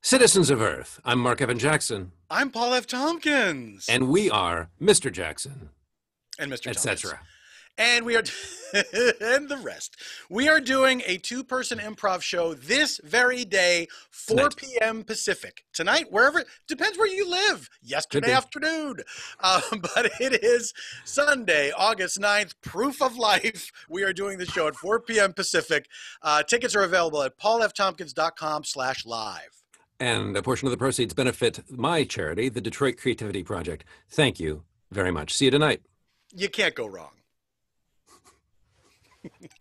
Citizens of Earth, I'm Marc Evan Jackson. I'm Paul F. Tompkins. And we are Mr. Jackson. And Mr. Tompkins. Etc. And we are, and the rest. We are doing a two-person improv show this very day, 4 p.m. Pacific. Tonight, wherever, depends where you live. Yesterday afternoon. But it is Sunday, August 9th, proof of life. We are doing the show at 4 p.m. Pacific. Tickets are available at paulftompkins.com/live. And a portion of the proceeds benefit my charity, the Detroit Creativity Project. Thank you very much. See you tonight. You can't go wrong.